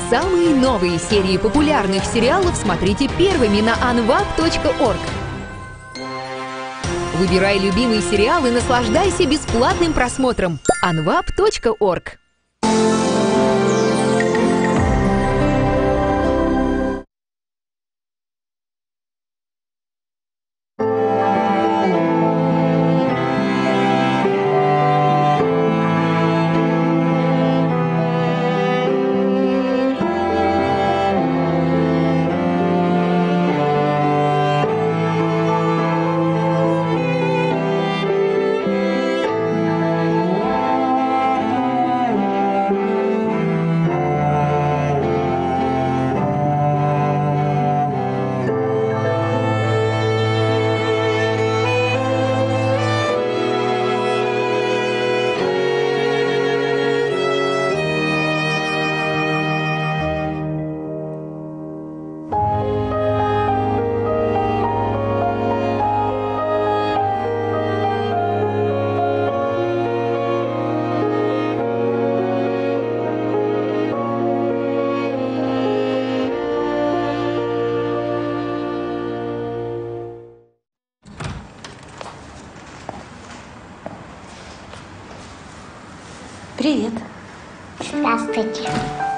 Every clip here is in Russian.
Самые новые серии популярных сериалов смотрите первыми на anvap.org. Выбирай любимый сериал и наслаждайся бесплатным просмотром. anvap.org. Привет. Здравствуйте.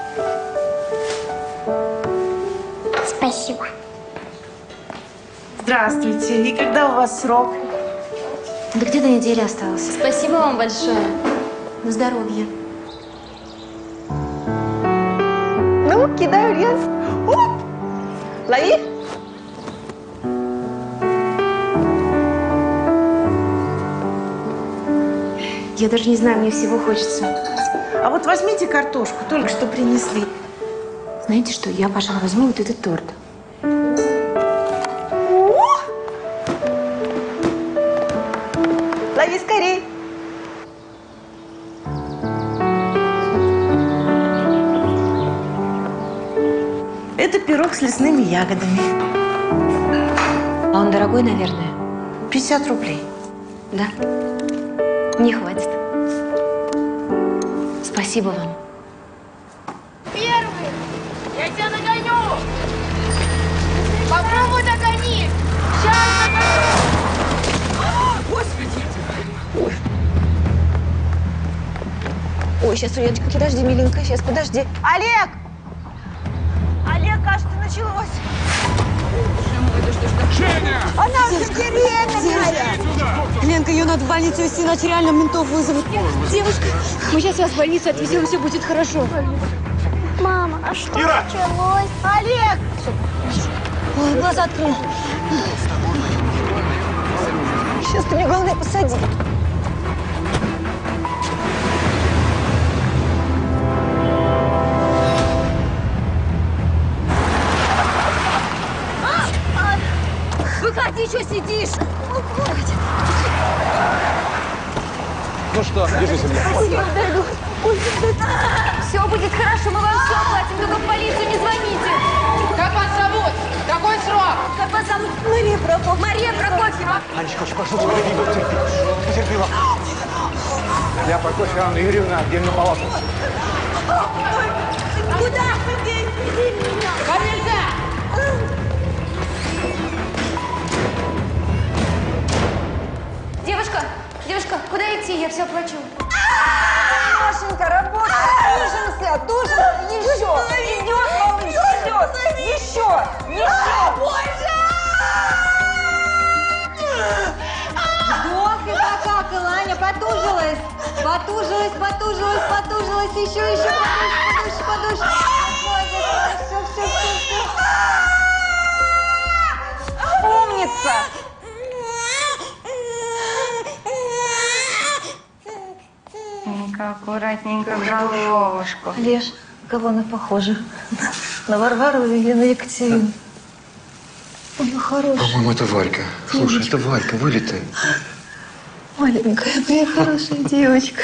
Спасибо. Здравствуйте. И когда у вас срок? Да где-то неделя осталось. Спасибо вам большое. На здоровье. Ну, кидаю лес. Оп! Лови. Я даже не знаю, мне всего хочется. А вот возьмите картошку, только что принесли. Знаете что, я, пожалуй, возьму вот этот торт. Лови скорей. Это пирог с лесными ягодами. А он дорогой, наверное? 50 рублей. Да. Не хватит. Спасибо вам. Первый! Я тебя догоню! Попробуй догони! Сейчас догоню! Господи! Ой, сейчас, Улеточка, подожди, миленькая, сейчас, подожди. Олег! Олег, кажется, началось. Женя! Она уже в деревне! Ленка, ее надо в больницу везти, иначе реально ментов вызовут. Девушка, мы сейчас вас в больницу отвезем, все будет хорошо. Мама, а что Ира! началось? Олег! Ой, глаза открыл. Сейчас ты мне, главное, посади. Выходи, что сидишь? Ну что, держи земля. Все будет хорошо, мы вам все оплатим, только в полицию не звоните. Как вас зовут? Какой срок? Как вас зовут? Мария Прокофьева. Мария Прокофьева. Анечка, очень прошу тебя, потерпела. Я Прокофьева Анна Юрьевна, отдельную палату. Куда? Вам нельзя. Девушка, куда идти? Я все оплачу. Машенька, работа! Тужимся, еще! Идет, малыш, идет! Еще! Вдох и покакала, Аня, потужилась. Потужилась. Еще, подольше. Все. Умница! Аккуратненько в головушку. Леш, кого она похожа? На Варвару или на Екатерину? Она хорошая. По-моему, это Валька. Слушай, это Валька, вылитая. Маленькая, моя хорошая девочка.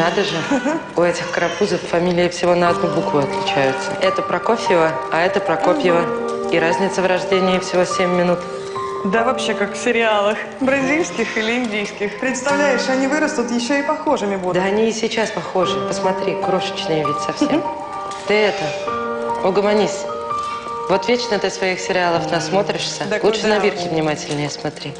Надо же, у этих карапузов фамилии всего на одну букву отличаются. Это Прокофьева, а это Прокопьева. И разница в рождении всего 7 минут. Да вообще как в сериалах. Бразильских или индийских. Представляешь, они вырастут, еще и похожими будут. Да они и сейчас похожи. Посмотри, крошечные ведь совсем. Ты это, угомонись. Вот вечно ты своих сериалов насмотришься. Да Лучше куда? на бирки внимательнее смотри.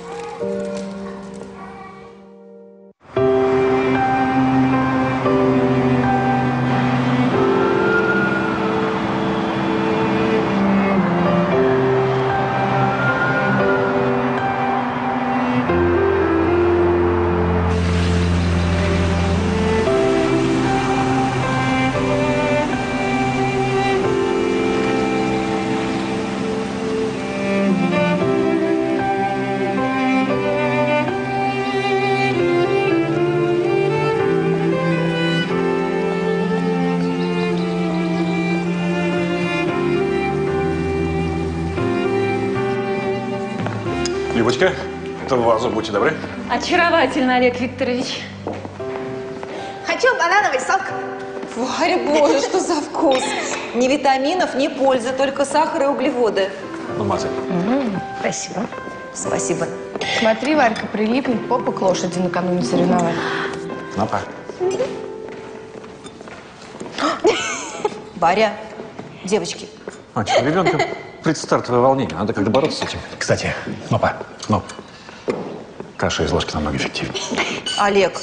Любочка, это вазу, будьте добры. Очаровательно, Олег Викторович. Хочу банановый сок. Варя, боже, что за вкус! Ни витаминов, ни пользы, только сахар и углеводы. Ну, мазай. Спасибо. Спасибо. Смотри, Варька, прилипнет попа к лошади накануне соревнований. Напа. Варя, девочки, Мальчик, у ребенка предстартовое волнение. Надо как-то бороться с этим. Кстати, Напа, каша из ложки намного эффективнее. Олег.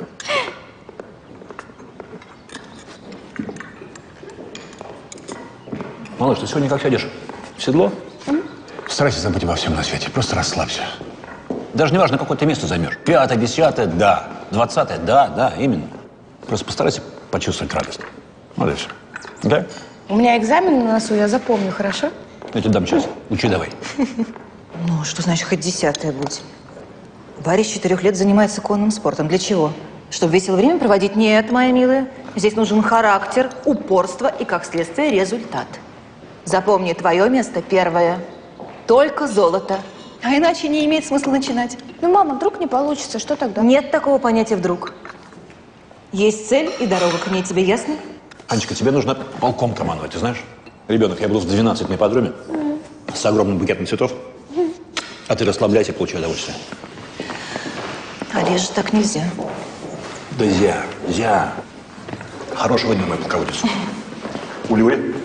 Малыш, ты сегодня как сядешь? В седло? Старайся забыть обо всем на свете. Просто расслабься. Даже не важно, какое ты место займешь. 5-е, 10-е, да. 20-е, да, именно. Просто постарайся почувствовать радость. Вот и все. Да? У меня экзамен на носу, я запомню, хорошо? Я тебе дам час. Учи давай. Ну, что значит хоть 10-е будь? Варя с 4 лет занимается конным спортом. Для чего? Чтобы весело время проводить? Нет, моя милая. Здесь нужен характер, упорство и, как следствие, результат. Запомни, твое место первое. Только золото. А иначе не имеет смысла начинать. Ну, мама, вдруг не получится, что тогда? Нет такого понятия «вдруг». Есть цель и дорога к ней. Тебе ясно? Анечка, тебе нужно полком командовать, ты знаешь? Ребенок, я буду в 12 на ипподроме с огромным букетом цветов, а ты расслабляйся и получай удовольствие. Олеже, так нельзя. Да зя. Хорошего дня, мой полководец. Улюри.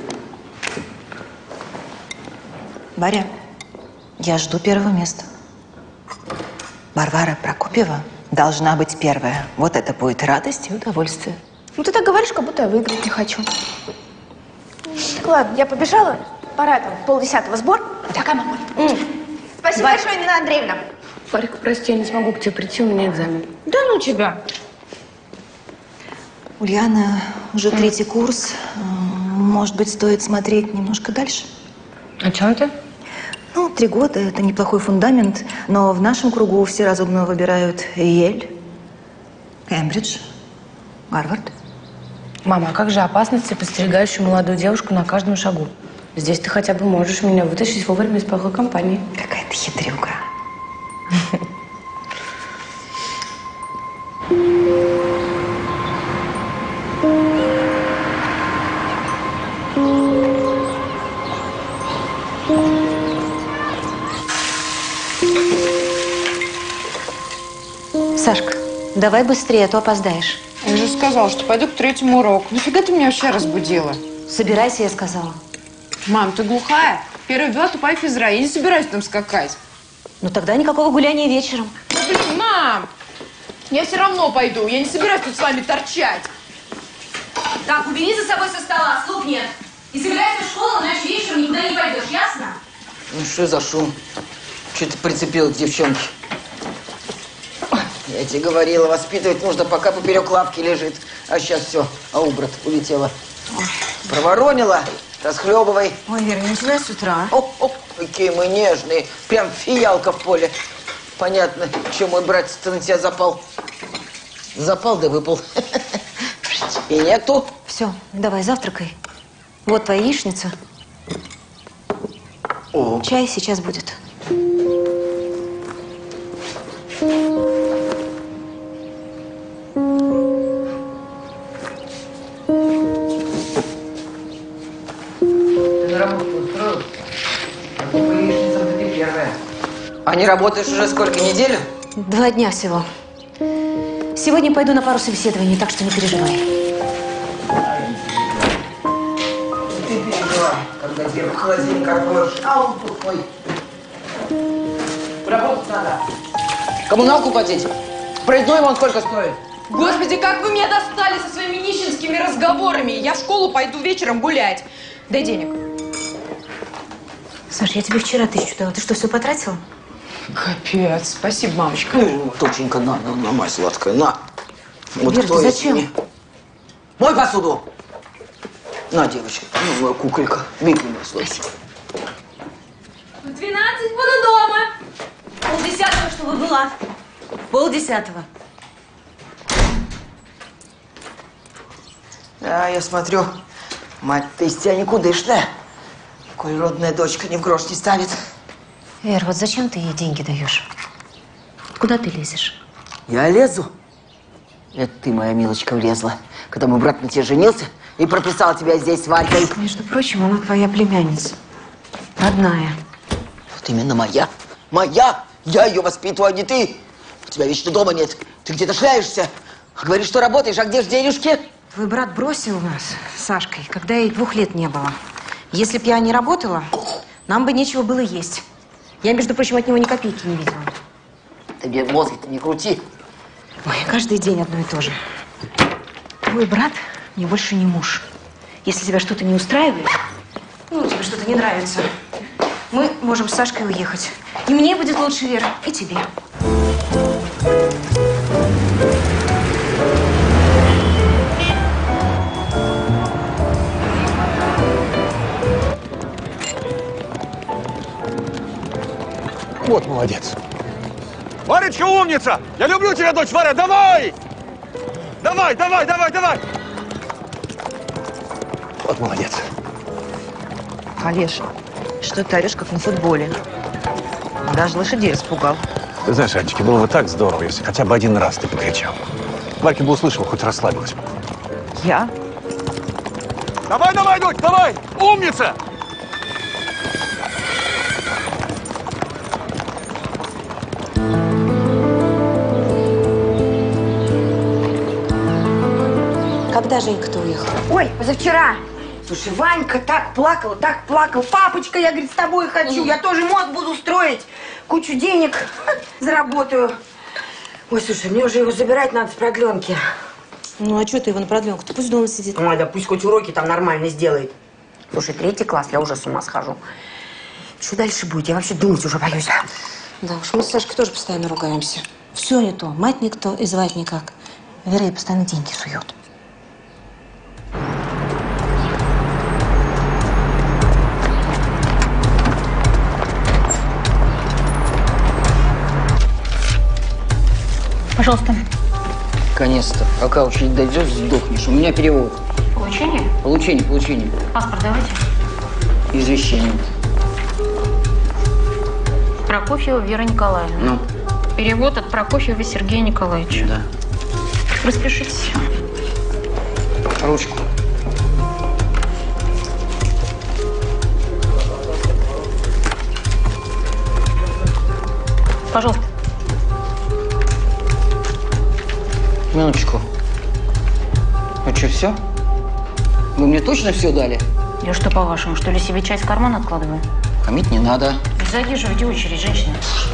Варя, я жду первого места. Варвара Прокопьева должна быть первая. Вот это будет радость и удовольствие. Ну, ты так говоришь, как будто я выиграть не хочу. Так, ладно, я побежала. Пора там, 9:30 сбор. Пока, мамуль. Спасибо большое, Нина Андреевна. Варька, прости, я не смогу к тебе прийти, у меня экзамен. Да ну тебя. Ульяна, уже 3-й курс. Может быть, стоит смотреть немножко дальше? О чем ты? Ну, 3 года – это неплохой фундамент, но в нашем кругу все разумно выбирают Йель, Кембридж, Гарвард. Мама, а как же опасности, подстерегающие молодую девушку на каждом шагу? Здесь ты хотя бы можешь меня вытащить вовремя из плохой компании. Какая ты хитрюга. Сашка, давай быстрее, а то опоздаешь. Я же сказала, что пойду к 3-му уроку. Нафига ты меня вообще разбудила? Собирайся, я сказала. Мам, ты глухая? Первая ввела тупая физра. Я не собираюсь там скакать. Ну тогда никакого гуляния вечером. Блин, мам! Я все равно пойду. Я не собираюсь тут с вами торчать. Так, убери за собой со стола, слуг нет. И собирайся в школу, иначе вечером никуда не пойдешь, ясно? Ну что за шум? Что ты прицепил к девчонке? Я тебе говорила, воспитывать нужно, пока поперек лавки лежит. А сейчас все, аубрат улетела. Проворонила, расхлебывай. Ой, Вера, не начинай с утра. О, какие мы нежные. Прям фиалка в поле. Понятно, что мой братец-то на тебя запал. Запал да выпал. И нету. Все, давай, завтракай. Вот твоя яичница. О. Чай сейчас будет. на работу устроился? А ты по яичницам ты первая. А не работаешь уже сколько, неделю? 2 дня всего. Сегодня пойду на пару собеседований, так что не переживай. Ты переживай, когда тебе в холодильник откроешь. А он сухой. Работать надо. Коммуналку платить? Проездной вон сколько стоит? Господи, как вы меня достали со своими нищенскими разговорами. Я в школу пойду вечером гулять. Дай денег. Саш, я тебе вчера 1000 дала. Ты что, все потратила? Капец. Спасибо, мамочка. Ну, доченька, на, мать сладкая, на. Вот Вера, ты зачем? Мне. Мой посуду. На, девочка, ну, моя куколька. Беги, моя сладкая. В 12 буду дома. 9:30, чтобы была. 9:30. Да, я смотрю, мать-то из тебя никудышная. Коль родная дочка ни в грош не ставит. Вер, вот зачем ты ей деньги даешь? Куда ты лезешь? Я лезу? Это ты, моя милочка, влезла, когда мой брат на тебе женился и прописал тебя здесь с Валькой. Между прочим, она твоя племянница. Родная. Вот именно моя. Моя! Я ее воспитываю, а не ты. У тебя вечно дома нет. Ты где-то шляешься. Говоришь, что работаешь, а где ж денежки? Твой брат бросил нас с Сашкой, когда ей 2 лет не было. Если б я не работала, нам бы нечего было есть. Я, между прочим, от него ни копейки не видела. Ты мне мозги-то не крути. Ой, каждый день одно и то же. Твой брат мне больше не муж. Если тебя что-то не устраивает, ну, тебе что-то не нравится, мы можем с Сашкой уехать. И мне будет лучше, Вера, и тебе. Вот молодец. Варечка умница! Я люблю тебя, дочь Варя! Давай! Давай, давай, давай, давай! Вот молодец. Олеша, что ты орешь, как на футболе? Даже лошадей испугал. Ты знаешь, Анечка, было бы так здорово, если хотя бы 1 раз ты покричал. Варька бы услышала, хоть расслабилась. Я? Давай, давай, дочь, давай! Умница! Когда Женька-то уехал? Ой, позавчера. Слушай, Ванька так плакал, так плакал. Папочка, я, говорит, с тобой хочу. Я тоже мост буду строить. Кучу денег заработаю. Ой, слушай, мне уже его забирать надо с продленки. Ну, а что ты его на продленку-то? Пусть дома сидит. Ой, да пусть хоть уроки там нормально сделает. Слушай, 3 класс, я уже с ума схожу. Что дальше будет? Я вообще думать уже боюсь. Да уж, мы с Сашкой тоже постоянно ругаемся. Все не то. Мать никто и звать никак. Вера ей постоянно деньги сует. Пожалуйста. Наконец-то. Пока очередь дойдешь, сдохнешь. У меня перевод. Получение? Получение. Паспорт давайте. Извещение. Прокофьева Вера Николаевна. Ну? Перевод от Прокофьева Сергея Николаевича. Да. Распишитесь. Ручку. Пожалуйста. Минуточку. А что, все? Вы мне точно все дали? Я что, по-вашему, что ли, себе часть в карман откладываю? Хамить не надо. Не задерживайте очередь, женщина.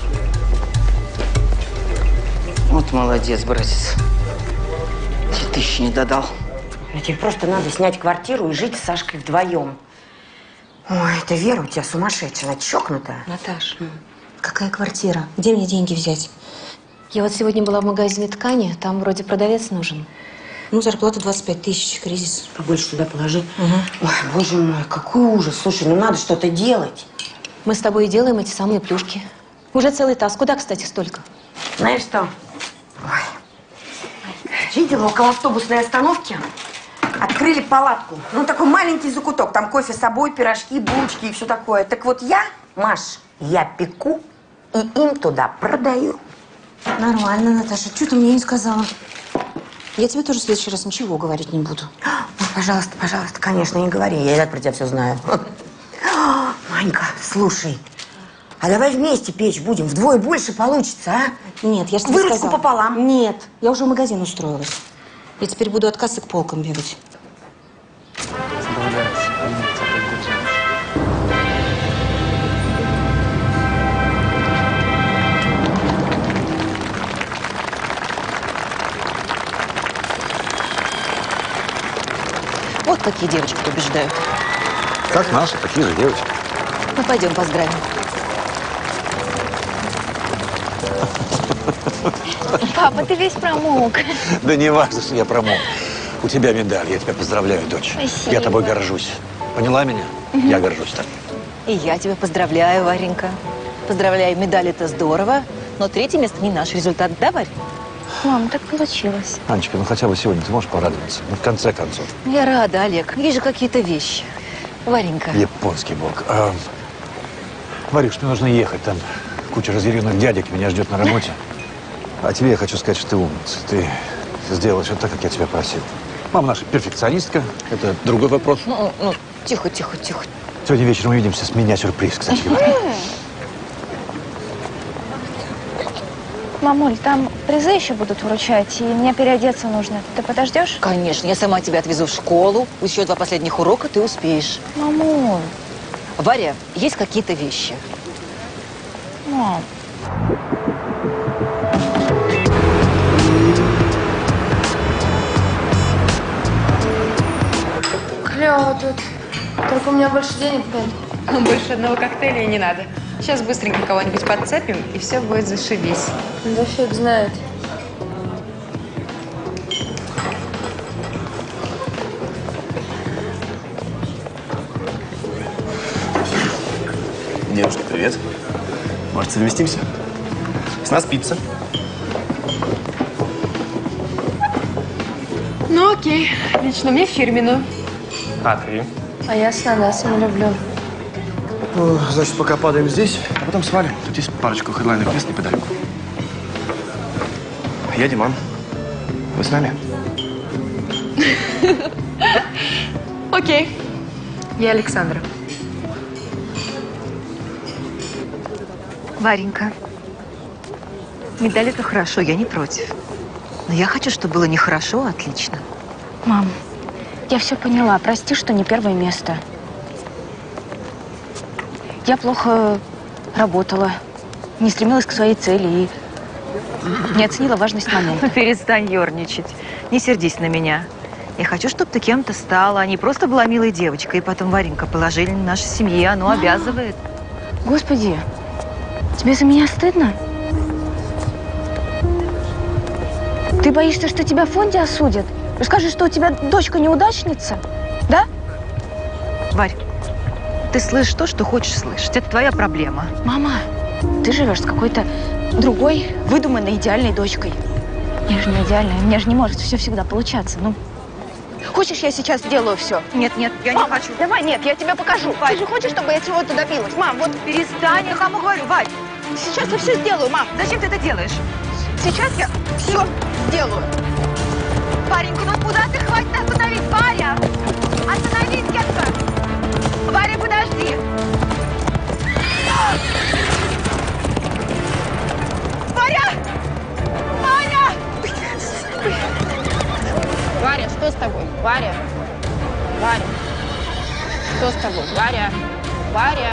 Вот молодец, братец. 2000 не додал. Тебе просто надо снять квартиру и жить с Сашкой вдвоем. Ой, это Вера у тебя сумасшедшая, она чокнутая. Наташ, какая квартира? Где мне деньги взять? Я вот сегодня была в магазине ткани, там вроде продавец нужен. Ну, зарплата 25 000, кризис. Побольше туда положи. Ой, боже мой, какой ужас. Слушай, ну надо что-то делать. Мы с тобой и делаем эти самые плюшки. Уже целый таз. Куда, кстати, столько? Знаешь что? Ой. Видела, около автобусной остановки открыли палатку. Ну, такой маленький закуток. Там кофе с собой, пирожки, булочки и все такое. Так вот я, Маш, я пеку и им туда продаю. Нормально, Наташа. Чего ты мне не сказала? Я тебе тоже в следующий раз ничего говорить не буду. Ой, пожалуйста, пожалуйста, конечно, не говори. Я и так про тебя все знаю. Ванька, слушай, а давай вместе печь будем, вдвое больше получится, а? Нет, я же тебе Выручку сказала. пополам. Нет, я уже в магазин устроилась. Я теперь буду от кассы к полкам бегать. Вот какие девочки побеждают. Как наши, такие же девочки. Ну, пойдем поздравим. Папа, ты весь промок. Да не важно, что я промок. У тебя медаль, я тебя поздравляю, дочь. Спасибо. Я тобой горжусь. Поняла меня? Я горжусь тобой. И я тебя поздравляю, Варенька. Поздравляю, медаль это здорово, но третье место не наш результат, да, Варь? Мам, так получилось. Анечка, ну хотя бы сегодня ты можешь порадоваться? Ну, в конце концов. Я рада, Олег. Есть же какие-то вещи. Варенька. Японский бог. Варюш, мне нужно ехать. Там куча разъяренных дядек меня ждет на работе. А тебе я хочу сказать, что ты умница. Ты сделала все так, как я тебя просил. Мама наша перфекционистка. Это другой вопрос. Ну, тихо. Сегодня вечером увидимся. С меня сюрприз, кстати говоря. Мамуль, там призы еще будут вручать, и мне переодеться нужно. Ты подождешь? Конечно, я сама тебя отвезу в школу. Еще 2 последних урока ты успеешь. Мамуль. Варя, есть какие-то вещи. Мам. Клево тут. Только у меня больше денег нет. Больше одного коктейля и не надо. Сейчас быстренько кого-нибудь подцепим, и все будет зашибись. Да фиг знает. Девушка, привет. Может, совместимся? С нас пицца. Ну окей, лично мне фирменную. А ты? А я с ананасами люблю. Ну, значит, пока падаем здесь, а потом свалим. Тут есть парочку хедлайнных мест неподалеку. Я Диман. Вы с нами? Окей. Я Александра. Варенька, медаль это хорошо, я не против. Но я хочу, чтобы было не хорошо, а отлично. Мам, я все поняла. Прости, что не первое место. Я плохо работала, не стремилась к своей цели и не оценила важность момента. Перестань ерничать. Не сердись на меня. Я хочу, чтобы ты кем-то стала, а не просто была милой девочкой. И потом, Варенька, положение нашей семьи, оно обязывает. Господи, тебе за меня стыдно? Ты боишься, что тебя в фонде осудят? Скажешь, что у тебя дочка неудачница? Да? Варь, ты слышишь то, что хочешь слышать. Это твоя проблема. Мама, ты живешь с какой-то другой, выдуманной, идеальной дочкой. Я же не идеальная, у меня же не может все всегда получаться. Ну, хочешь, я сейчас сделаю все? Нет, я не хочу. Давай, нет, я тебе покажу. Варь. Ты же хочешь, чтобы я чего-то добилась? Мам, вот перестань, я кому говорю, Варь. Сейчас я все сделаю, мам. Зачем ты это делаешь? Сейчас я все сделаю. Варенька, ну куда ты? Хватит остановить, Варя! Остановись, детка! Варя, подожди! Варя! Варя! Варя, что с тобой? Варя? Варя? Что с тобой? Варя? Варя?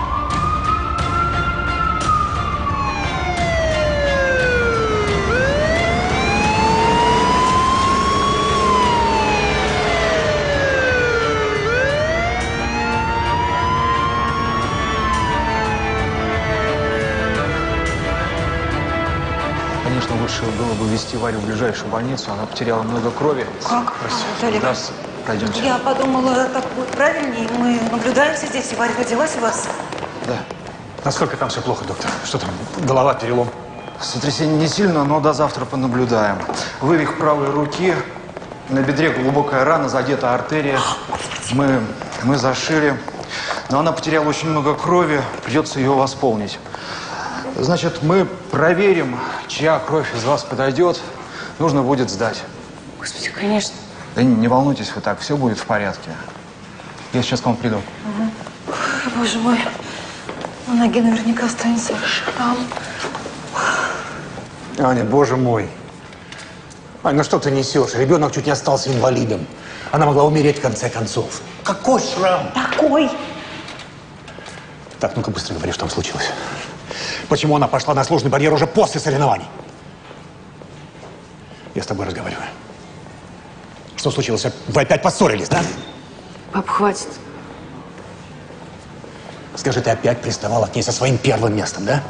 Конечно, лучше было бы везти Варю в ближайшую больницу. Она потеряла много крови. Как? Прости. Олег. Раз, пройдемте. Я подумала, так будет правильнее. Мы наблюдаемся здесь, и Варя родилась у вас. Да. Насколько там все плохо, доктор? Что там? Голова, перелом? Сотрясение не сильно, но до завтра понаблюдаем. Вывих правой руки, на бедре глубокая рана, задета артерия. Мы зашили, но она потеряла очень много крови, придется ее восполнить. Значит, мы проверим, чья кровь из вас подойдет. Нужно будет сдать. Господи, конечно. Да не волнуйтесь вы так, все будет в порядке. Я сейчас к вам приду. Ой, боже мой. На ноге наверняка останется шрам. Аня, боже мой. Ань, ну что ты несешь? Ребенок чуть не остался инвалидом. Она могла умереть в конце концов. Какой шрам? Такой. Так, ну-ка быстро говори, что там случилось. Почему она пошла на сложный барьер уже после соревнований? Я с тобой разговариваю. Что случилось? Вы опять поссорились, да? Пап, хватит. Скажи, ты опять приставала к ней со своим первым местом, да?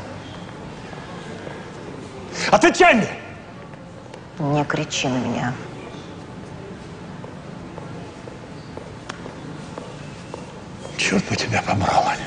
Отвечай мне! Не кричи на меня. Черт бы тебя побрал, Аня.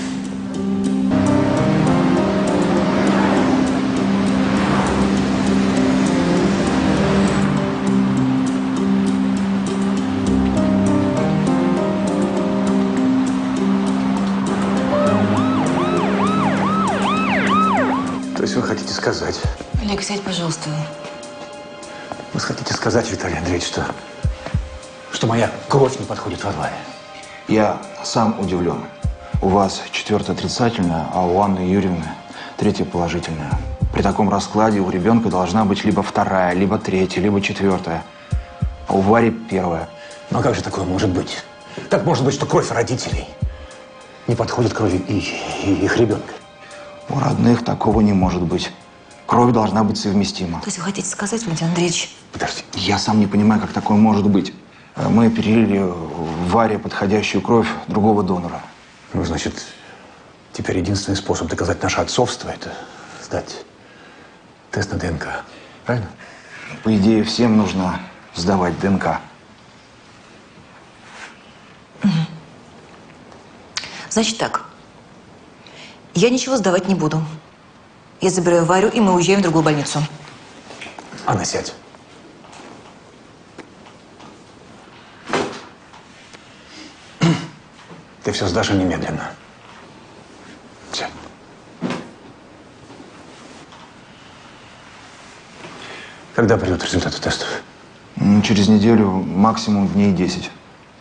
То есть вы хотите сказать? Олег, сядь, пожалуйста. Вы хотите сказать, Виталий Андреевич, что моя кровь не подходит Варваре? Я сам удивлен. У вас 4 отрицательное, а у Анны Юрьевны 3 положительное. При таком раскладе у ребенка должна быть либо 2, либо 3, либо 4. А у Вари 1. Ну а как же такое может быть? Как может быть, что кровь родителей не подходит крови и их ребенка? У родных такого не может быть. Кровь должна быть совместима. То есть вы хотите сказать, Владимир Андреевич? Подожди. Я сам не понимаю, как такое может быть. Мы перелили в Варе подходящую кровь другого донора. Ну, значит, теперь единственный способ доказать наше отцовство – это сдать тест на ДНК. Правильно? По идее, всем нужно сдавать ДНК. Значит так. Я ничего сдавать не буду. Я забираю Варю, и мы уезжаем в другую больницу. Анна, сядь. Ты все сдашь немедленно. Сядь. Когда придут результаты тестов? Через неделю, максимум дней 10.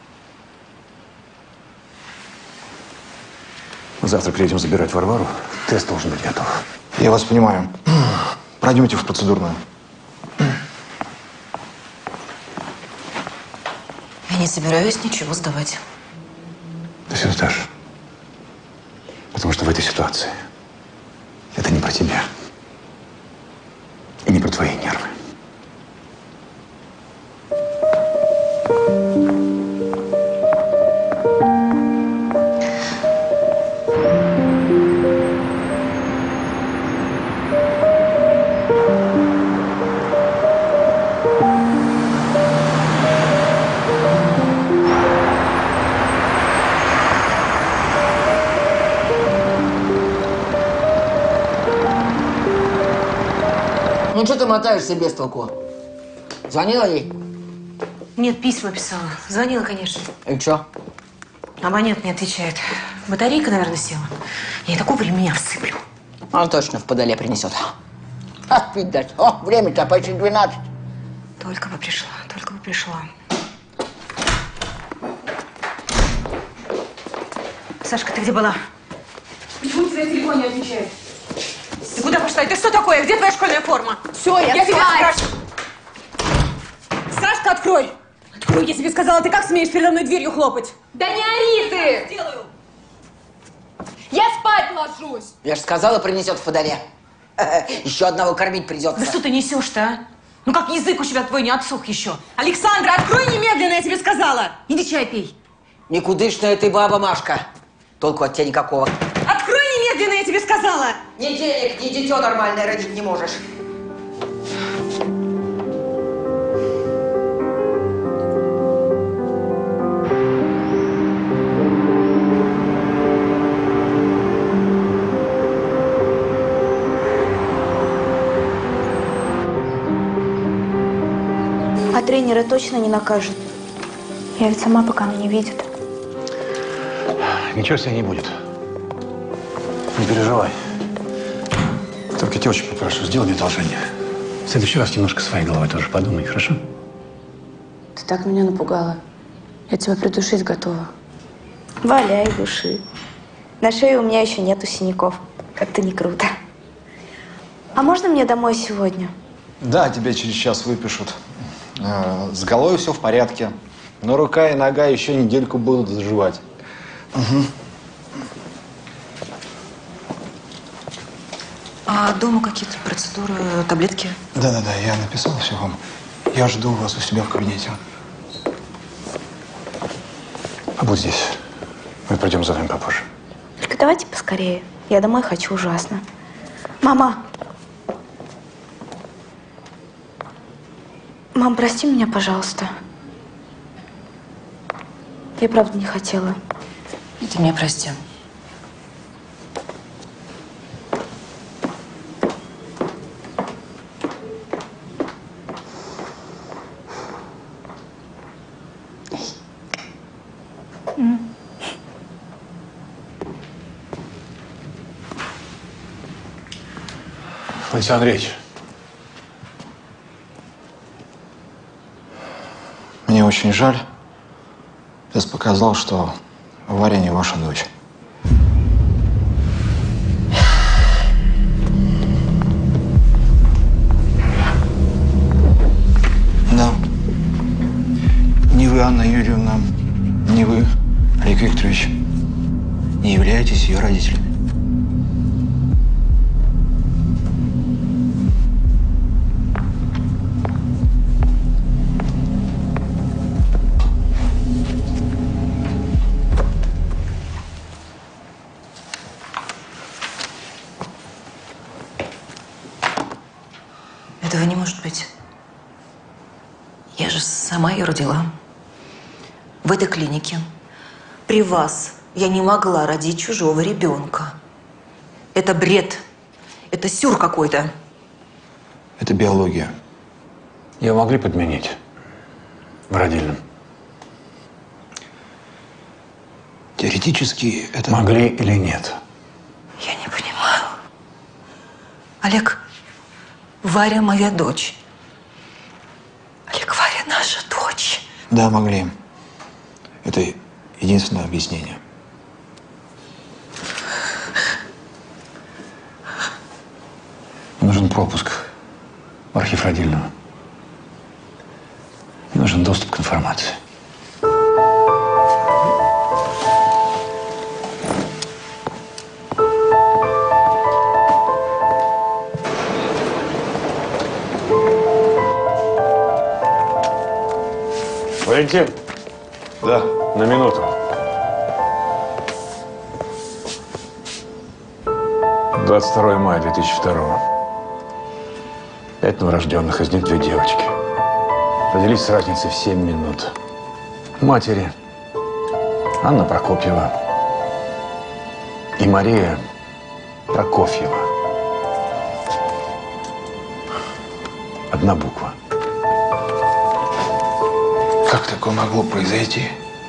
Завтра приедем забирать Варвару. Тест должен быть готов. Я вас понимаю. Пройдемте в процедурную. Я не собираюсь ничего сдавать. Ты все сдашь. Потому что в этой ситуации это не про тебя. И не про твои нервы. Ну что ты мотаешься без толку? Звонила ей? Нет, письма писала. Звонила, конечно. И что? Абонент не отвечает. Батарейка, наверное, села. Я ей такого меня всыплю. Он точно в подоле принесет. А, видать. О, время-то почти 12. Только бы пришла, только бы пришла. Сашка, ты где была? Почему тебе на телефон не отвечает? Ты куда пошла? Ты что такое? Где твоя школьная форма? Все, я тебя спрашиваю. Сашка, открой! Открой, я тебе сказала, ты как смеешь передо мной дверью хлопать? Да не ори ты! Сделаю. Я спать ложусь! Я же сказала, принесет в подоле. Еще одного кормить придется. Да что ты несешь-то, а? Ну как язык у тебя твой не отсох еще? Александра, открой немедленно, я тебе сказала! Иди чай пей. Никудышная ты баба, Машка. Толку от тебя никакого. Открой немедленно, я тебе сказала! Ни денег, ни дитё нормальное родить не можешь. А тренера точно не накажет? Я ведь сама пока она не видит. Ничего с ней не будет. Не переживай. Только я тебя очень попрошу, сделай мне одолжение. В следующий раз немножко своей головой тоже подумай, хорошо? Ты так меня напугала. Я тебя придушить готова. Валяй, души. На шее у меня еще нету синяков. Как-то не круто. А можно мне домой сегодня? Да, тебя через час выпишут. С головой все в порядке. Но рука и нога еще недельку будут заживать. Угу. А дома какие-то процедуры, таблетки? Да-да-да, я написал все вам. Я жду вас у себя в кабинете. Побудь здесь. Мы придем за вами попозже. Только давайте поскорее. Я домой хочу ужасно. Мама! Мам, прости меня, пожалуйста. Я правда не хотела. Ты меня прости. Валентин Андреевич. Мне очень жаль. Тест показал, что Варя не ваша дочь. Да. Ни вы, Анна Юрьевна, ни вы, Олег Викторович, не являетесь ее родителями. Этого не может быть. Я же сама ее родила. В этой клинике. При вас я не могла родить чужого ребенка. Это бред. Это сюр какой-то. Это биология. Ее могли подменить в родильном? Теоретически это… Могли или нет? Я не понимаю. Олег, Варя моя дочь. Олег, Варя наша дочь. Да, могли. Это единственное объяснение. Нужен пропуск в архив родильного. Нужен доступ к информации. Валентин. Да. На минуту. 22 мая 2002. 5 новорожденных, из них 2 девочки. Родились с разницей в 7 минут. Матери Анна Прокопьева и Мария Прокофьева. Одна буква. Как такое могло произойти?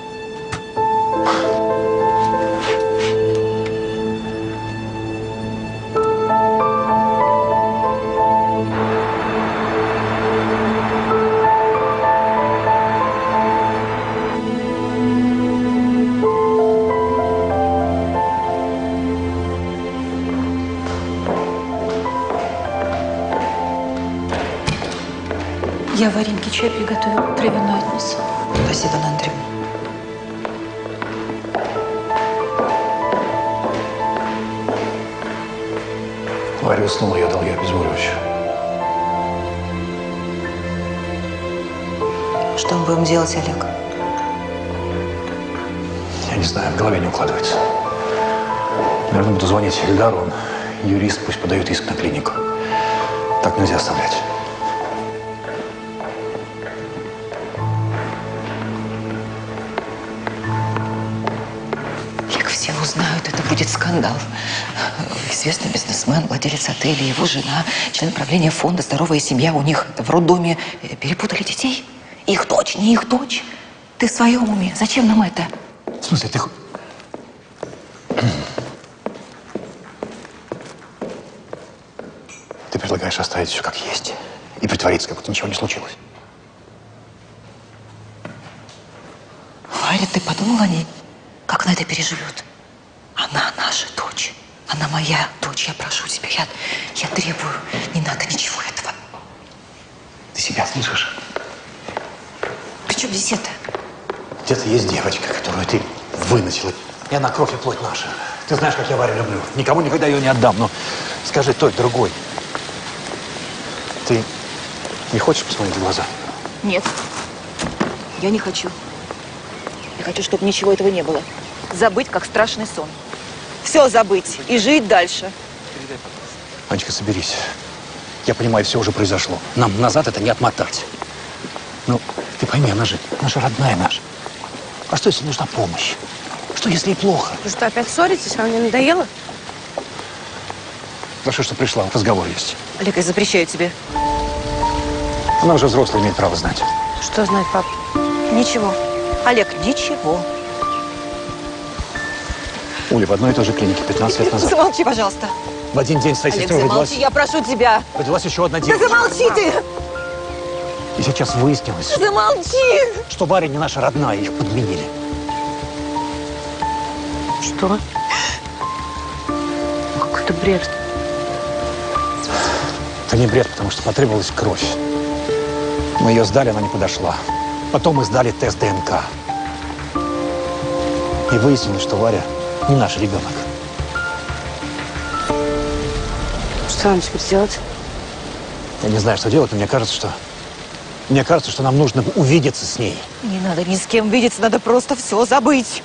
Я Вареньке чай приготовила, травяной отнесу. Спасибо, Анна Андреевна. Варя уснула, я дал ей обезболивающее. Что мы будем делать, Олег? Я не знаю, в голове не укладывается. Наверное, буду звонить Эльдару, он юрист, пусть подает иск на клинику. Так нельзя оставлять. Олег, все узнают, это будет скандал. Известный бизнесмен, владелец отеля, его жена, член правления фонда «Здоровая семья». У них в роддоме перепутали детей. Их дочь, не их дочь. Ты в своем уме? Зачем нам это? В смысле, ты… Ты предлагаешь оставить все как есть и притвориться, как будто ничего не случилось. Варя, ты подумал о ней? Как она это переживет? Она Она наша дочь. Она моя дочь. Я прошу тебя, я требую. Не надо ничего этого. Ты себя слышишь? При чем здесь это? Где-то есть девочка, которую ты выносила. И она кровь и плоть наша. Ты знаешь, как я Варю люблю. Никому никогда ее не отдам. Но скажи той, другой. Ты не хочешь посмотреть в глаза? Нет. Я не хочу. Я хочу, чтобы ничего этого не было. Забыть, как страшный сон. Все забыть и жить дальше. Анечка, соберись. Я понимаю, все уже произошло. Нам назад это не отмотать. Ну, ты пойми, она же наша родная наша. А что, если нужна помощь? Что, если ей плохо? Вы что, опять ссоритесь? Вам не надоело? Хорошо, что пришла, разговор есть. Олег, я запрещаю тебе. Она уже взрослая, имеет право знать. Что знать, пап? Ничего. Олег, ничего. Оля, в одной и той же клинике 15 лет назад. Замолчи, пожалуйста. В один день с твоей Олег, сестрой замолчи, я прошу тебя. родилась еще одна Да девочка. замолчи ты! И сейчас выяснилось, Замолчи! что Варя не наша родная, их подменили. Что? Какой-то бред. Это не бред, потому что потребовалась кровь. Мы ее сдали, она не подошла. Потом мы сдали тест ДНК. И выяснилось, что Варя не наш ребенок. Что нам теперь делать? Я не знаю, что делать, но мне кажется, что нам нужно увидеться с ней. Не надо ни с кем видеться, надо просто все забыть.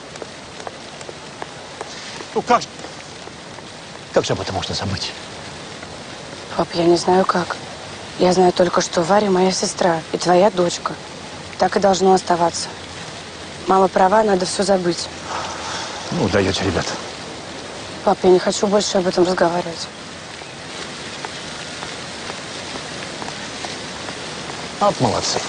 Ну как же? Как же об этом можно забыть? Пап, я не знаю как. Я знаю только, что Варя моя сестра и твоя дочка. Так и должно оставаться. Мама права, надо все забыть. Ну, даете, ребят. Пап, я не хочу больше об этом разговаривать. Вот молодцы.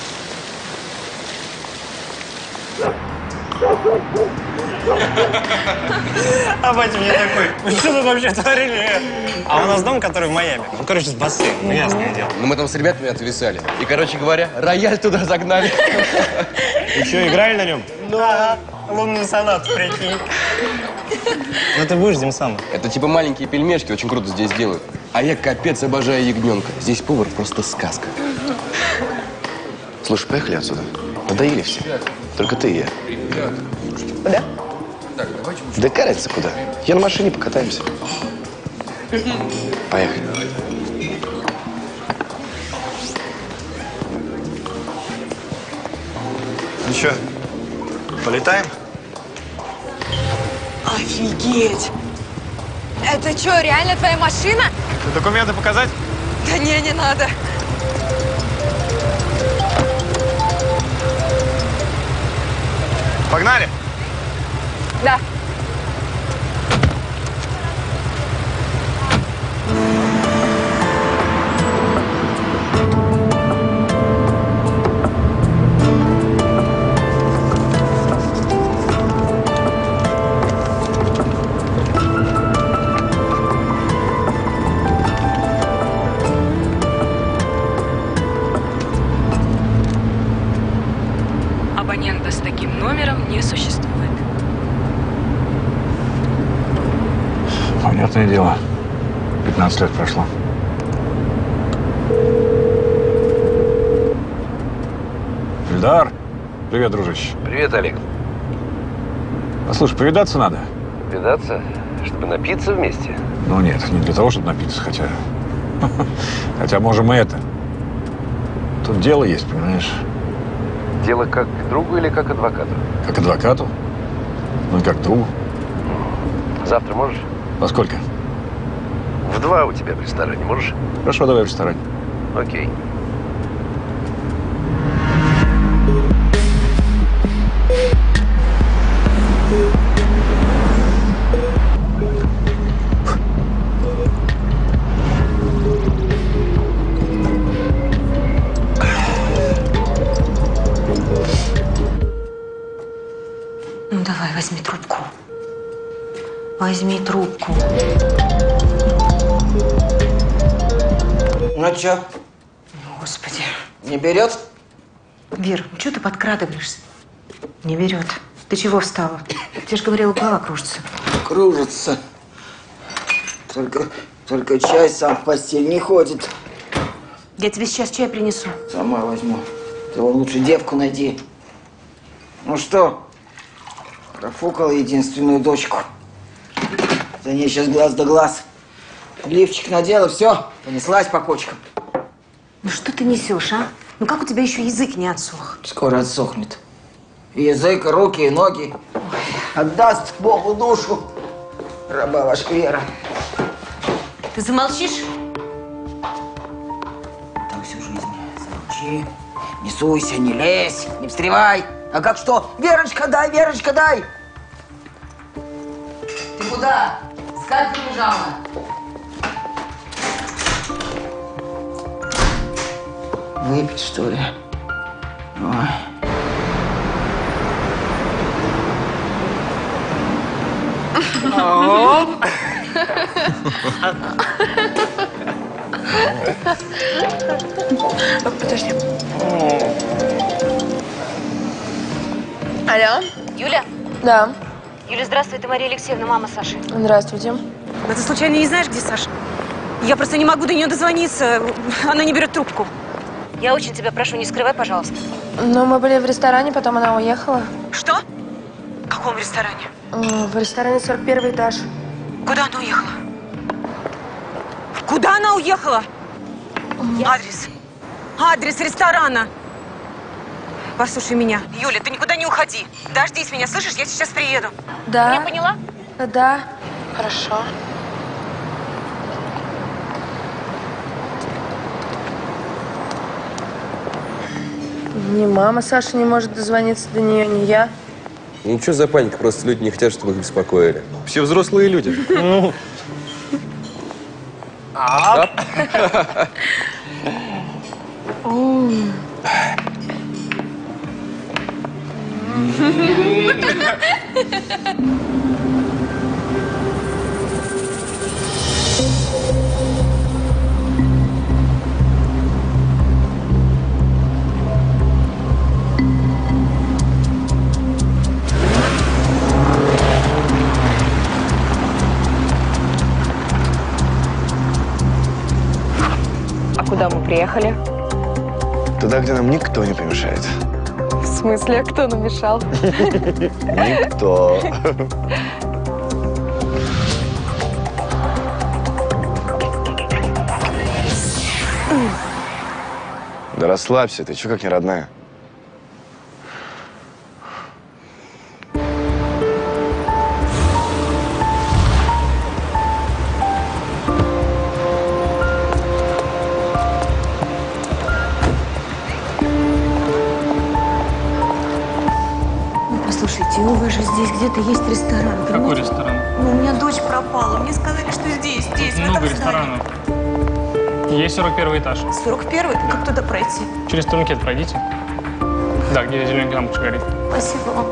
А батя мне такой, вы что тут вообще творили? А у нас дом, который в Майами. Ну, короче, с бассейном, ну, ясное дело. Ну, мы там с ребятами отвисали. И, короче говоря, рояль туда загнали. Еще играли на нем? Да. Лунный сонат, прикинь. Ну, ты будешь, Димсама? Это типа маленькие пельмешки, очень круто здесь делают. А я капец обожаю ягненка. Здесь повар просто сказка. Слушай, поехали отсюда. Надоели все. Только ты и я. Куда? Да какая разница куда? Я на машине покатаемся. Поехали. Ну что, полетаем? Офигеть! Это что, реально твоя машина? Документы показать? Да не надо. Погнали! Да. Абонента с таким номером не существует. Понятное дело. 15 лет прошло. Ильдар! Привет, дружище. Привет, Олег. Послушай, повидаться надо. Видаться? Чтобы напиться вместе? Ну нет, не для того, чтобы напиться, хотя... Хотя можем и это. Тут дело есть, понимаешь? Дело как к другу или как к адвокату? Как адвокату, ну и как другу. Завтра можешь? Во сколько? В 2 у тебя в ресторане, можешь? Хорошо, давай в ресторане. Окей. Ну, давай, возьми трубку. Возьми трубку. Ну чё? Господи. Не берет? Вер, ну что ты подкрадываешься? Не берет. Ты чего встала? Я же говорила, голова кружится. кружится. Только чай сам в постель не ходит. Я тебе сейчас чай принесу. Сама возьму. Ты вон лучше девку найди. Ну что, профукала единственную дочку. За ней сейчас глаз да глаз. Лифчик надела, все, понеслась по кочкам. Ну что ты несешь, а? Ну как у тебя еще язык не отсох? Скоро отсохнет. И язык, и руки, и ноги. Ой. Отдаст Богу душу. Раба ваша Вера. Ты замолчишь? Так всю жизнь. Замолчи. Не суйся, не лезь, не встревай. А как что? Верочка, дай, Верочка, дай. Ты куда? Спать побежала. Выпить, что ли? Ой. Подожди. Алло? Юля? Да. Юля, здравствуй, это Мария Алексеевна, мама Саши. Здравствуйте. А ты случайно не знаешь, где Саша? Я просто не могу до нее дозвониться. Она не берет трубку. Я очень тебя прошу, не скрывай, пожалуйста. Ну, мы были в ресторане, потом она уехала. Что? В каком ресторане? В ресторане 41 этаж. Куда она уехала? Куда она уехала? Адрес. Адрес ресторана. Послушай меня. Юля, ты никуда не уходи. Дождись меня, слышишь? Я сейчас приеду. Да. Меня поняла? Да. Хорошо. Ни мама Саши не может дозвониться до нее, ни я. Ну, что за паника? Просто люди не хотят, чтобы их беспокоили. Все взрослые люди. Ну. А куда мы приехали? Туда, где нам никто не помешает. В смысле, а кто намешал? Никто. Да расслабься ты, чё как не родная? Послушайте, у вас же здесь где-то есть ресторан. Какой ресторан? Ну, у меня дочь пропала. Мне сказали, что здесь, в Много этом ресторанов. Есть 41 этаж. 41-й? Как туда пройти? Через турникет пройдите. Да, где зеленый лампочка горит. Спасибо вам.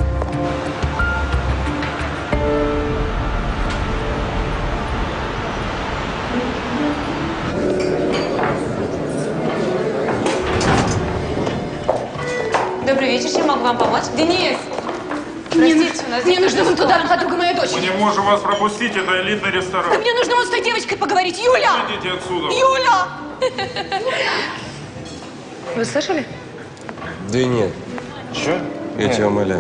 Добрый вечер, чем могу вам помочь? Денис! Простите, у нас Мне нужно вон туда, подруга моя дочь. Мы не можем вас пропустить, это элитный ресторан. Да мне нужно вот с той девочкой поговорить. Юля! Идите отсюда. Юля! Вы слышали? Да и нет. Че? Я тебя умоляю.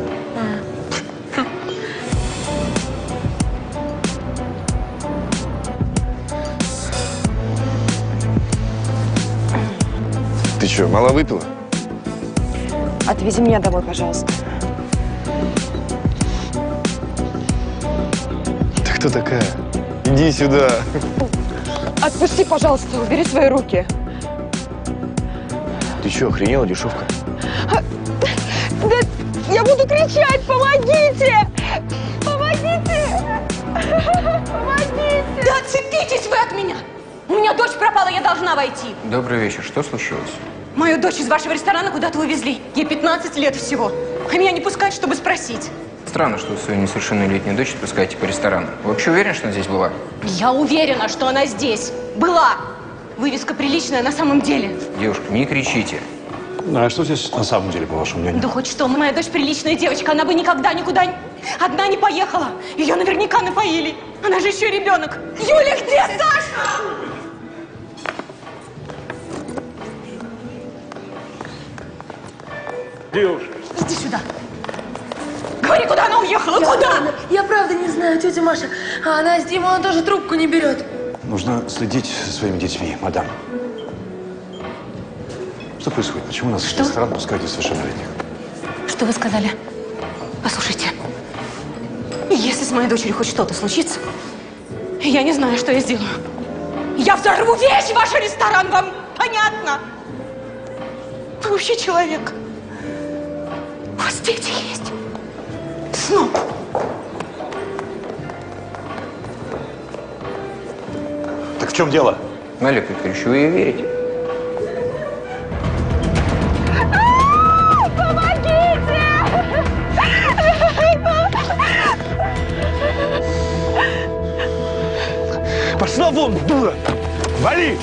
Ты что, мало выпила? Отвези меня домой, пожалуйста. Ты кто такая? Иди сюда. Отпусти, пожалуйста, убери свои руки. Ты что, охренела, дешевка? Да я буду кричать, помогите! Помогите! Помогите! Да отцепитесь вы от меня! У меня дочь пропала, я должна войти. Добрый вечер. Что случилось? Мою дочь из вашего ресторана куда-то увезли. Ей 15 лет всего. А меня не пускают, чтобы спросить. Странно, что вы свою несовершеннолетнюю дочь отпускаете по ресторанам. Вы вообще уверены, что она здесь была? Я уверена, что она здесь. Была. Вывеска приличная на самом деле. Девушка, не кричите. Ну, а что здесь на самом деле, по вашему мнению? Да хоть что, моя дочь приличная девочка, она бы никогда никуда одна не поехала. Ее наверняка напоили. Она же еще ребенок. Юля, где Саша? Девушка. Иди сюда. Говори, куда она уехала? Куда? Я правда не знаю, тетя Маша. А она с Димой, он тоже трубку не берет. Нужно следить за своими детьми, мадам. Что происходит? Почему нас в ресторан пускают несовершеннолетних? Что вы сказали? Послушайте, если с моей дочерью хоть что-то случится, я не знаю, что я сделаю. Я взорву весь ваш ресторан, вам понятно? Вы вообще человек. У вас дети есть. Снова. Так в чем дело? Олег Викторович, вы ей верите? Пошла вон, дура! Вали!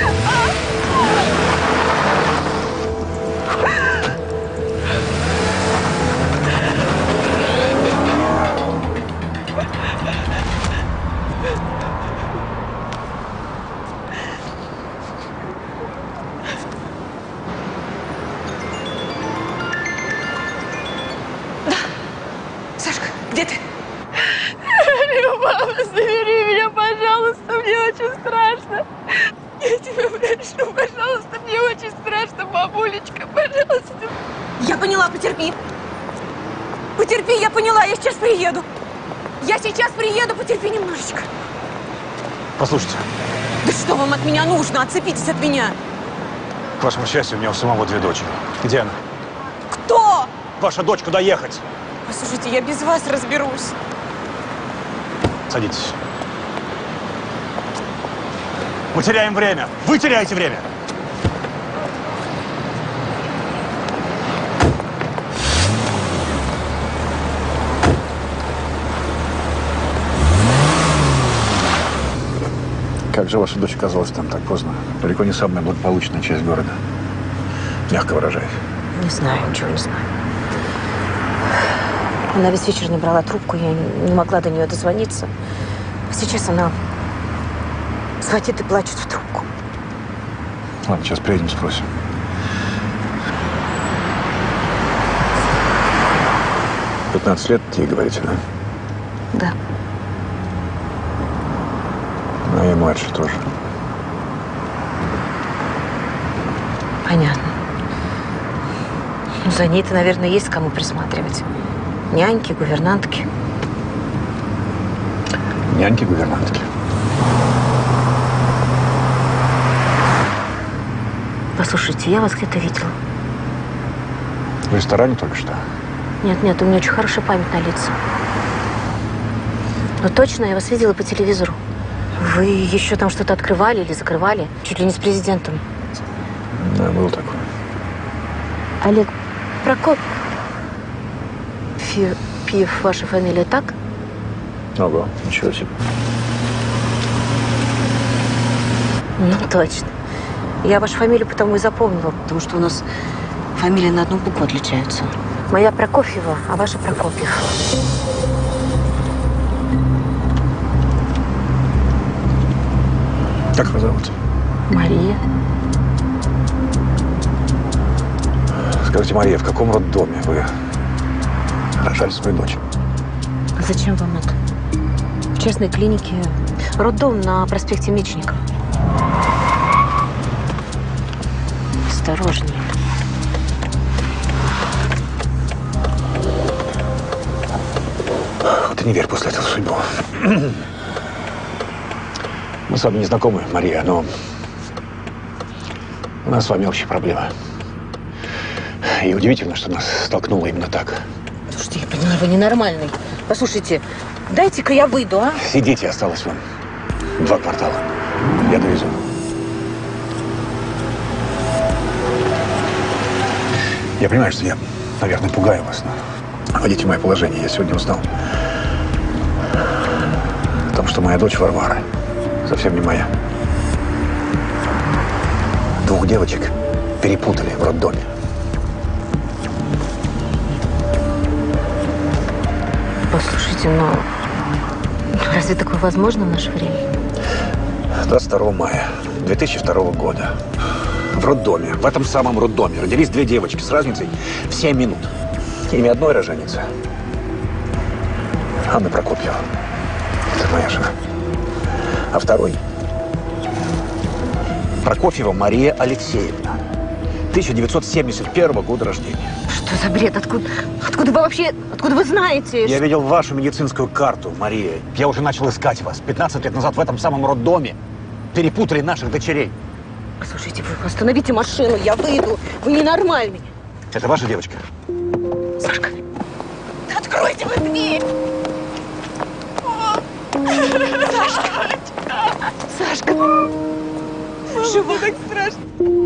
Сашка, где ты? Люба, забери меня, пожалуйста, мне очень страшно. Я тебя прошу, пожалуйста, мне очень страшно, бабулечка, пожалуйста. Я поняла, потерпи. Потерпи, я поняла, я сейчас приеду. Я сейчас приеду, потерпи немножечко. Послушайте, Да что вам от меня нужно? Отцепитесь от меня. к вашему счастью, у меня у самого 2 дочери. Где она? Кто? Ваша дочь, куда ехать? Послушайте, я без вас разберусь. Садитесь. Мы теряем время. Вы теряете время. Как же ваша дочь оказалась там так поздно? Далеко не самая благополучная часть города. Мягко выражаясь. Не знаю, ничего не знаю. Она весь вечер не брала трубку, я не могла до нее дозвониться. Сейчас она звонит и плачет в трубку. Ладно, сейчас приедем, спросим. — 15 лет, ей говорите, да? Да. А я младше тоже. Понятно. Ну, за ней-то, наверное, есть кому присматривать. Няньки, гувернантки. Няньки, гувернантки. Послушайте, я вас где-то видела. В ресторане только что? Нет, нет, у меня очень хорошая память на лица. Но точно я вас видела по телевизору. Вы еще там что-то открывали или закрывали? Чуть ли не с президентом. Да, был такой. Олег Прокопьев. Пиев, ваша фамилия так? Ого, ничего себе. Ну, точно. Я вашу фамилию потому и запомнила, потому что у нас фамилии на одну букву отличаются. Моя Прокофьева, а ваша Прокопьев. Как вас зовут? Мария. Скажите, Мария, в каком роддоме вы рожали свою дочь? А зачем вам это? В частной клинике. Роддом на проспекте Мечникова. Осторожнее. Вот и не верь после этого в судьбу. Мы с вами не знакомы, Мария, но у нас с вами общая проблема. И удивительно, что нас столкнуло именно так. Слушайте, я поняла, вы ненормальный. Послушайте, дайте-ка я выйду, а? Сидите, осталось вам 2 квартала. Я довезу. Я понимаю, что я, наверное, пугаю вас, но войдите в мое положение. Я сегодня узнал о том, что моя дочь Варвара совсем не моя. 2 девочек перепутали в роддоме. Слушайте, ну разве такое возможно в наше время? 22 мая 2002 года в роддоме, в этом самом роддоме, родились две девочки с разницей в 7 минут. Имя одной роженицы — Анна Прокопьева. Это моя жена. А второй — Прокофьева Мария Алексеевна. 1971 года рождения. Что за бред? Откуда вы вообще, откуда вы знаете? Я видел вашу медицинскую карту, Мария. Я уже начал искать вас. 15 лет назад в этом самом роддоме перепутали наших дочерей. Послушайте, вы остановите машину, я выйду. Вы ненормальный. Это ваша девочка? Сашка, откройте вы дверь. Сашка. Сашка. Чего так страшно?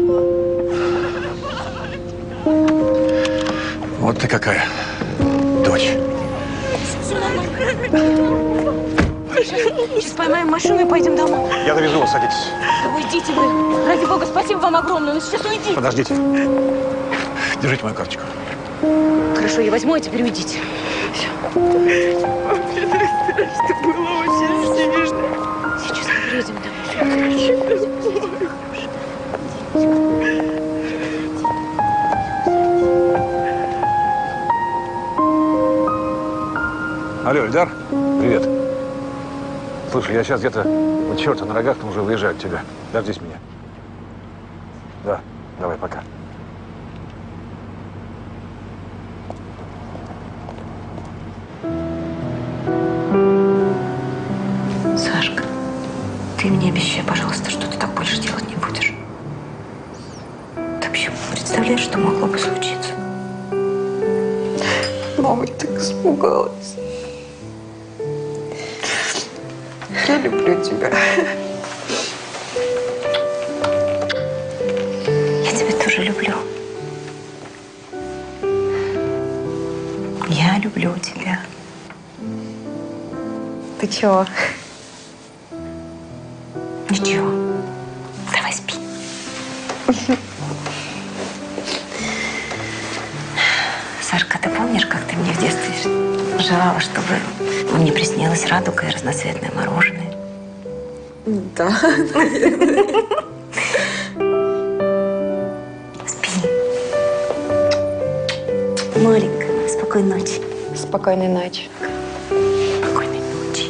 Вот ты какая, дочь. Все нормально. Сейчас поймаем машину и пойдем домой. Я довезу вас, садитесь. Да уйдите вы. Ради бога, спасибо вам огромное. Но сейчас уйдите. Подождите. Держите мою карточку. Хорошо, я возьму, а теперь уйдите. Все. Вообще так страшно было, очень сильно. Сейчас мы приедем домой. Алло, Эльдар, привет. Слушай, я сейчас где-то у черта на рогах, там уже выезжаю от тебя. Дождись меня. Да, давай, пока. Сашка, ты мне обещай, пожалуйста, что ты так больше делать не будешь. Ты вообще представляешь, что могло бы случиться? Мама, я так испугалась. Я люблю тебя. Я тебя тоже люблю. Я люблю тебя. Ты чего? Ничего. Давай спи. Сашка, ты помнишь, как ты мне в детстве желала, чтобы мне приснилась радуга и разноцветное мороженое? Да. Спи. Маленькая, спокойной ночи. Спокойной ночи. Спокойной ночи.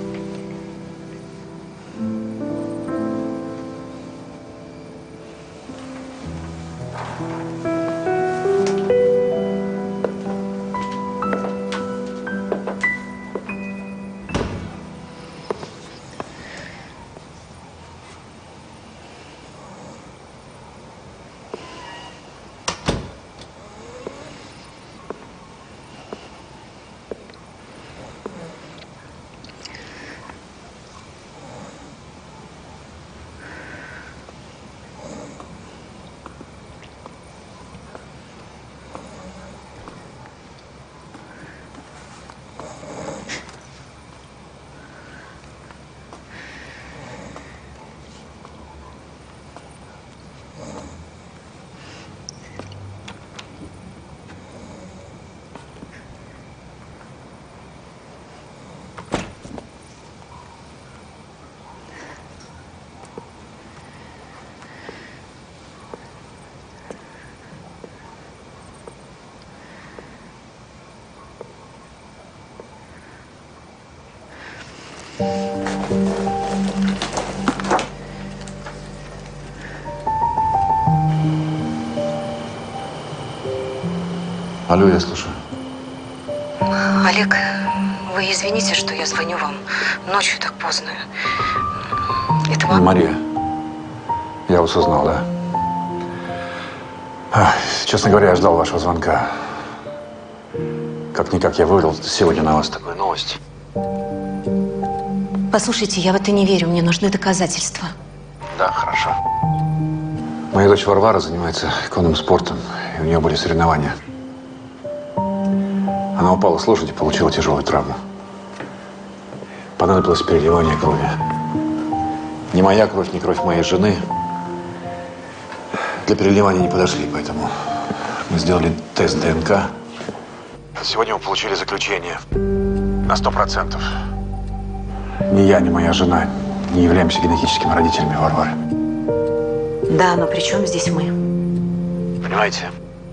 Алло, я слушаю. Олег, вы извините, что я звоню вам ночью так поздно. Это вам? Мария, я вас узнал, да? Честно говоря, я ждал вашего звонка. Как-никак я вывел сегодня на вас такую новость. Послушайте, я в это не верю, мне нужны доказательства. Да, хорошо. Моя дочь Варвара занимается конным спортом, и у нее были соревнования. Она упала с лошади, получила тяжелую травму. Понадобилось переливание крови. Ни моя кровь, ни кровь моей жены для переливания не подошли, поэтому мы сделали тест ДНК. Сегодня мы получили заключение. На 100%. Ни я, ни моя жена не являемся генетическими родителями Варвары. Да, но при чем здесь мы? Понимаете?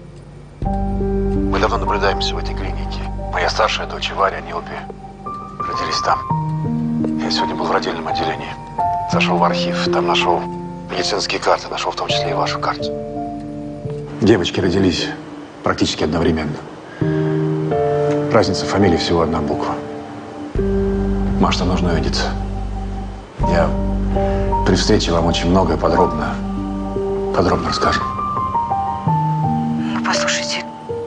Мы давно наблюдаемся в этой клинике. Моя старшая дочь и Варя, они обе родились там. Я сегодня был в родильном отделении. Зашел в архив, там нашел медицинские карты, нашел в том числе и вашу карту. Девочки родились практически одновременно. Разница фамилии всего одна буква. Маш, нам нужно увидеться. Я при встрече вам очень многое подробно расскажу. Послушайте,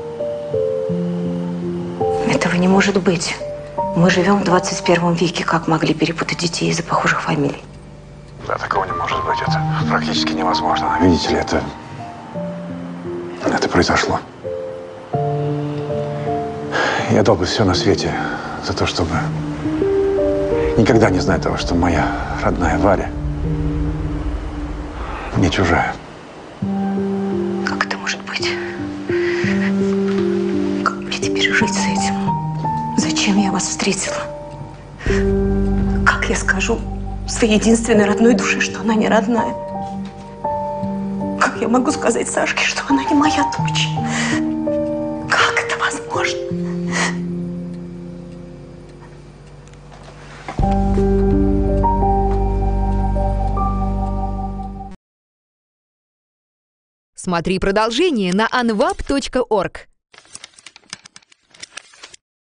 этого не может быть. Мы живем в 21 веке. Как могли перепутать детей из-за похожих фамилий? Да, такого не может быть. Это практически невозможно. Видите ли, это произошло. Я дал бы все на свете за то, чтобы никогда не знать того, что моя родная Варя не чужая. Как это может быть? Как мне теперь жить с этим? Зачем я вас встретила? Как я скажу своей единственной родной душе, что она не родная? Как я могу сказать Сашке, что она не моя дочь? Как это возможно? Смотри продолжение на anvap.org.